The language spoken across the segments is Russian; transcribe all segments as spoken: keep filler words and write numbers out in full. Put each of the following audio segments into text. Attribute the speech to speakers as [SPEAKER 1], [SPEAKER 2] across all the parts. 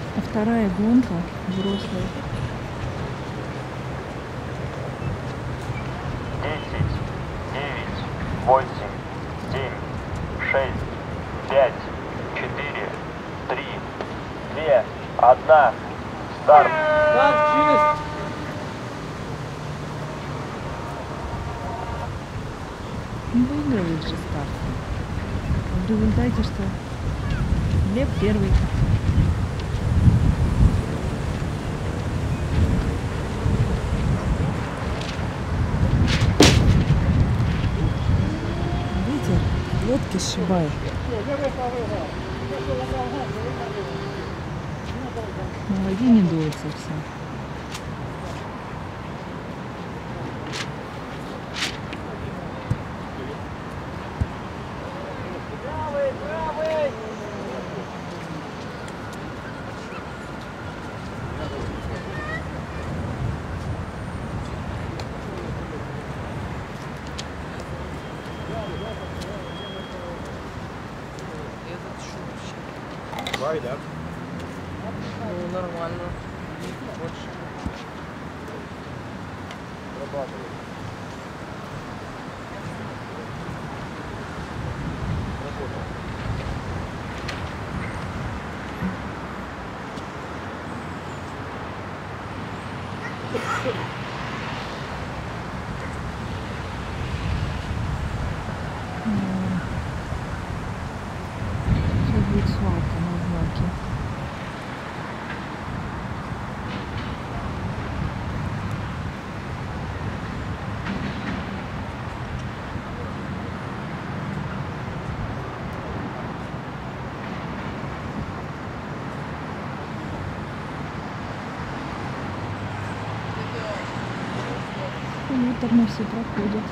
[SPEAKER 1] А вторая гонка взрослая.
[SPEAKER 2] Десять, девять, восемь, семь, шесть, пять, четыре, три, две, одна. Старт.
[SPEAKER 1] Не выигрывает же старт. В результате что? Глеб первый. Ветер лодки сшибает. На воде не дует совсем.
[SPEAKER 3] Right up.
[SPEAKER 4] Ну, нормально. Больше.
[SPEAKER 3] Работает. Работает.
[SPEAKER 1] Сейчас будет свалка на знаке. Муторно все проходят.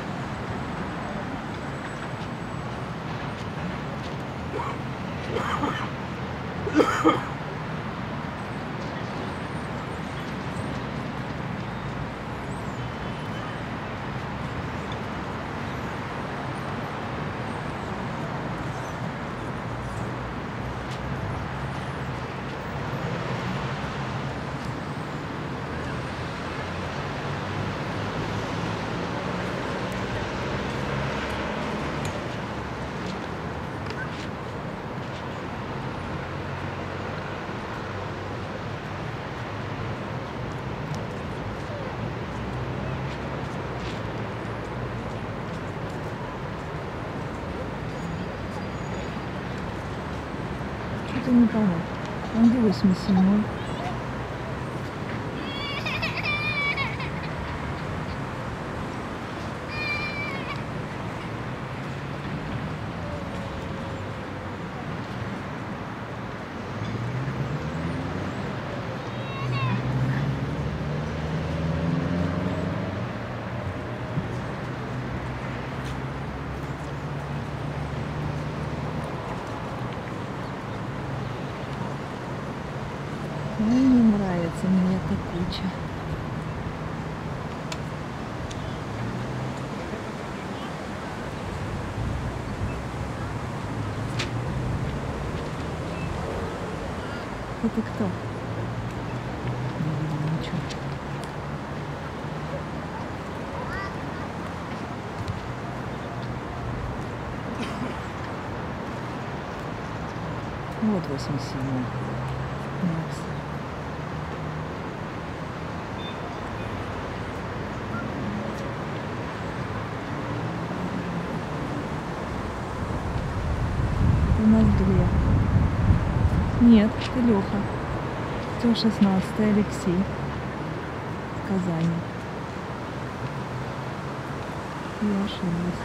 [SPEAKER 1] Что-то не пойму. А где восемьдесят седьмой? Ой, не нравится мне эта куча. Это кто? Не видно ничего. Вот восемьдесят седьмой. Макс. У нас две. Нет, это Леха. сто шестнадцатый Алексей. Казани. Я ошиблась.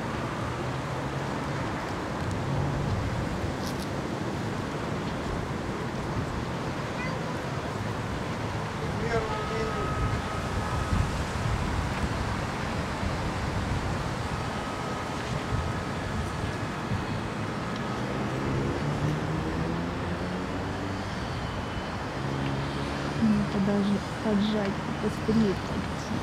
[SPEAKER 1] Надо даже поджать, быстрее пойти.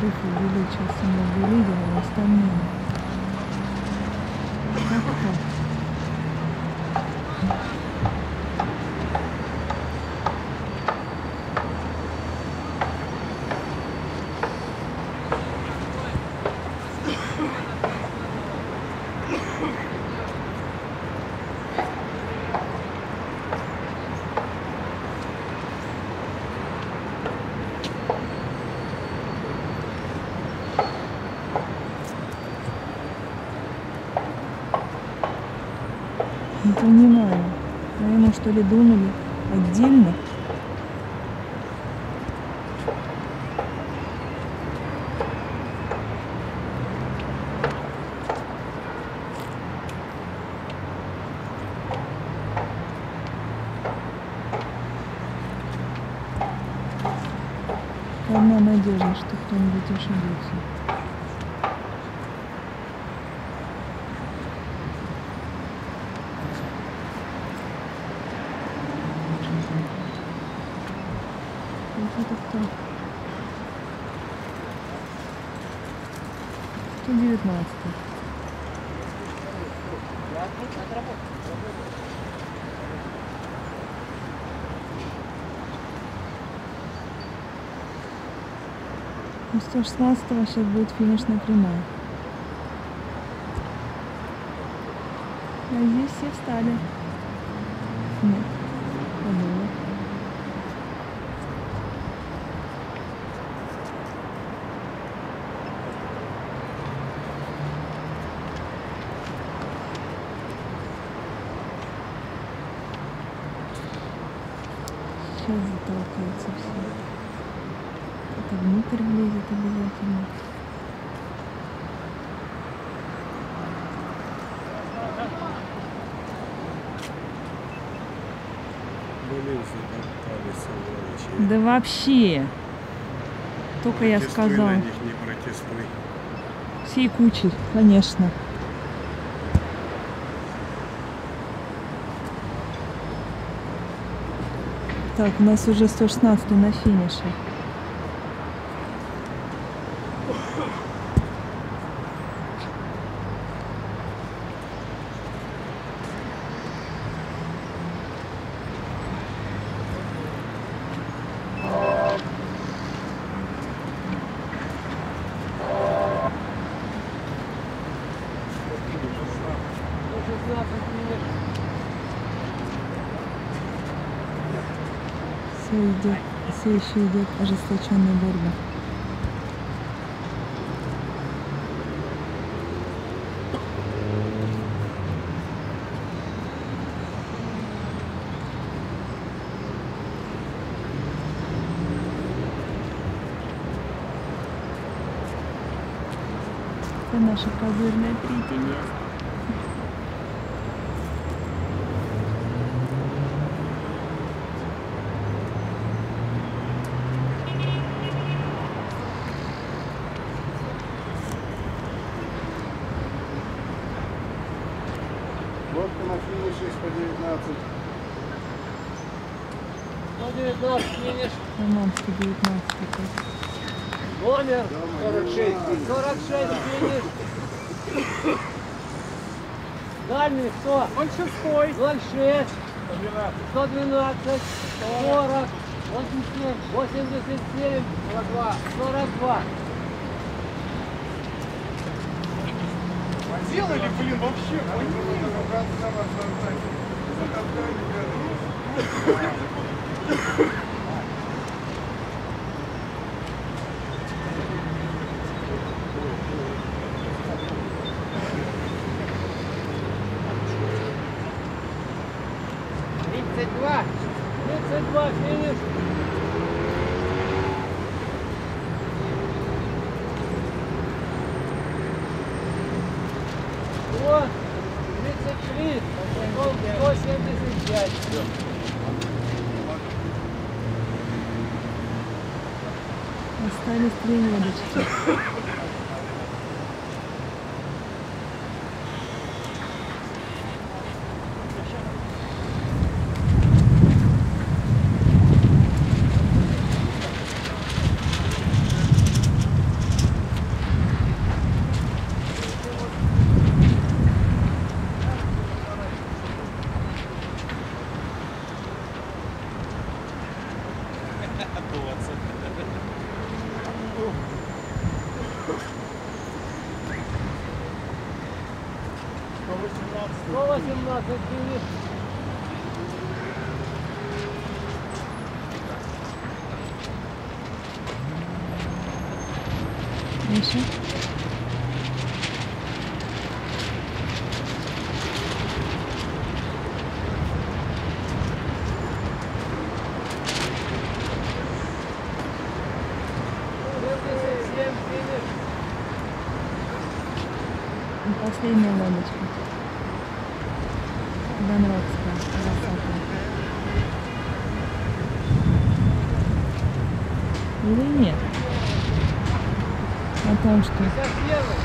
[SPEAKER 1] разрыв увеличился между лидером и остальными. Как так? Не понимаю, наверное, что ли думали отдельно? Одна надежда, что кто-нибудь ошибется. Это кто? сто девятнадцатый. У сто шестнадцатого сейчас будет финишная прямая. А здесь все встали. Нет, подумала. Сейчас затолкаются все. Это внутрь влезет обязательно.
[SPEAKER 3] Блин, затоптали сволочи.
[SPEAKER 1] Да вообще. Только я
[SPEAKER 3] Протестуй
[SPEAKER 1] сказала.
[SPEAKER 3] на них, не протестуй.
[SPEAKER 1] Всей кучей, конечно. Так, у нас уже сто шестнадцатый на финише. Все идет, все еще идет ожесточенная борьба. Это наше козырное третье место.
[SPEAKER 3] Лодка на финише сто девятнадцать.
[SPEAKER 4] сто девятнадцать финиш.
[SPEAKER 1] Роман сто девятнадцатый.
[SPEAKER 4] Номер
[SPEAKER 3] сорок шесть.
[SPEAKER 4] сорок шесть финиш. Дальний кто? ноль шесть. ноль шесть. сто двенадцать. сорок. восемьдесят семь. сорок два.
[SPEAKER 3] Делали, блин, вообще.
[SPEAKER 4] тридцать два. тридцать два финиш. Вот. тридцать три. сто семьдесят пять.
[SPEAKER 1] Остались три лодочки.
[SPEAKER 4] сто восемнадцать финиш.
[SPEAKER 1] Миша.
[SPEAKER 4] семьдесят семь финиш.
[SPEAKER 1] И последняя лодочка. Банровская. Красота. Или нет? О том, что
[SPEAKER 4] пятьдесят первый.